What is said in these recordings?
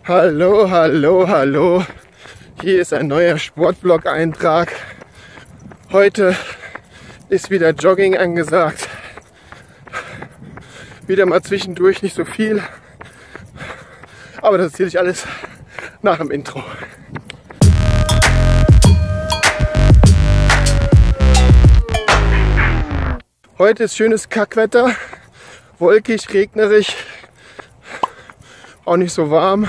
Hallo, hallo, hallo. Hier ist ein neuer Sportblog-Eintrag. Heute ist wieder Jogging angesagt. Wieder mal zwischendurch, nicht so viel. Aber das erzähle ich alles nach dem Intro. Heute ist schönes Kackwetter. Wolkig, regnerisch. Auch nicht so warm.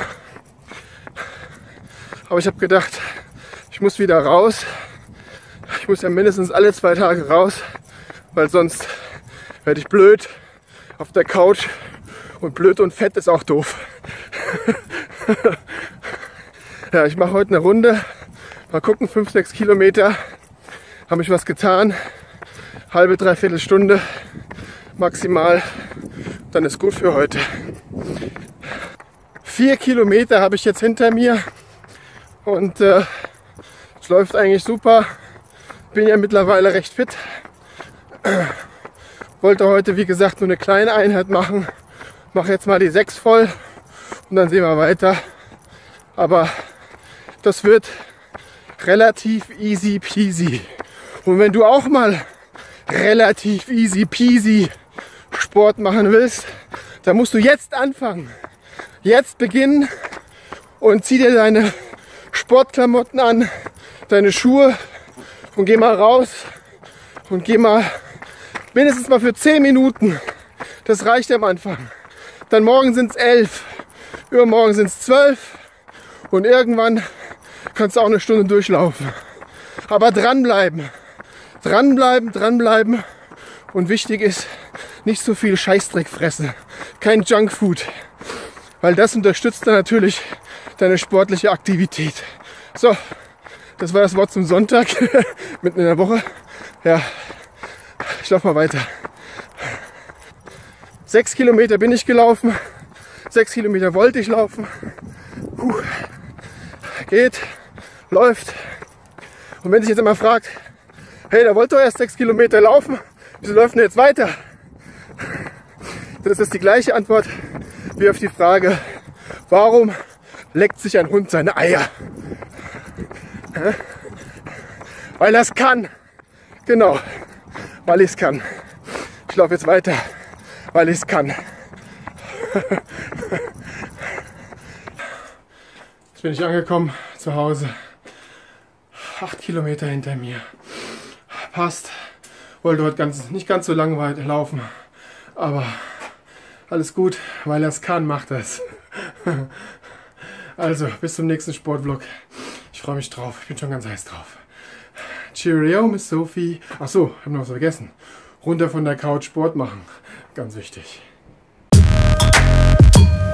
Aber ich habe gedacht, ich muss wieder raus. Ich muss ja mindestens alle 2 Tage raus, weil sonst werde ich blöd auf der Couch. Und blöd und fett ist auch doof. Ja, ich mache heute eine Runde. Mal gucken, 5-6 Kilometer. Habe ich was getan. Halbe, dreiviertel Stunde maximal. Dann ist gut für heute. 4 Kilometer habe ich jetzt hinter mir. Und es läuft eigentlich super. Bin ja mittlerweile recht fit. Wollte heute, wie gesagt, nur eine kleine Einheit machen. Mache jetzt mal die 6 voll und dann sehen wir weiter. Aber das wird relativ easy peasy. Und wenn du auch mal relativ easy peasy Sport machen willst, dann musst du jetzt anfangen. Jetzt beginnen und zieh dir deine Sportklamotten an, deine Schuhe und geh mal raus und geh mal mindestens mal für 10 Minuten. Das reicht am Anfang. Dann morgen sind es 11, übermorgen sind es 12 und irgendwann kannst du auch eine Stunde durchlaufen. Aber dranbleiben, dranbleiben, dranbleiben und wichtig ist, nicht so viel Scheißdreck fressen, kein Junkfood, weil das unterstützt dann natürlich deine sportliche Aktivität. So, das war das Wort zum Sonntag, mitten in der Woche. Ja, ich laufe mal weiter. 6 Kilometer bin ich gelaufen, 6 Kilometer wollte ich laufen. Geht, läuft. Und wenn sich jetzt immer fragt, hey, da wollte doch erst 6 Kilometer laufen, wieso läuft denn jetzt weiter? Das ist die gleiche Antwort wie auf die Frage, warum leckt sich ein Hund seine Eier? Weil er es kann. Genau, weil ich es kann. Ich laufe jetzt weiter, weil ich es kann. Jetzt bin ich angekommen zu Hause. 8 Kilometer hinter mir. Passt. Wollte heute nicht ganz so lang weit laufen. Aber alles gut, weil er es kann, macht er es. Also, bis zum nächsten Sportvlog. Ich freue mich drauf. Ich bin schon ganz heiß drauf. Cheerio, Miss Sophie. Achso, ich habe noch was vergessen. Runter von der Couch Sport machen. Ganz wichtig.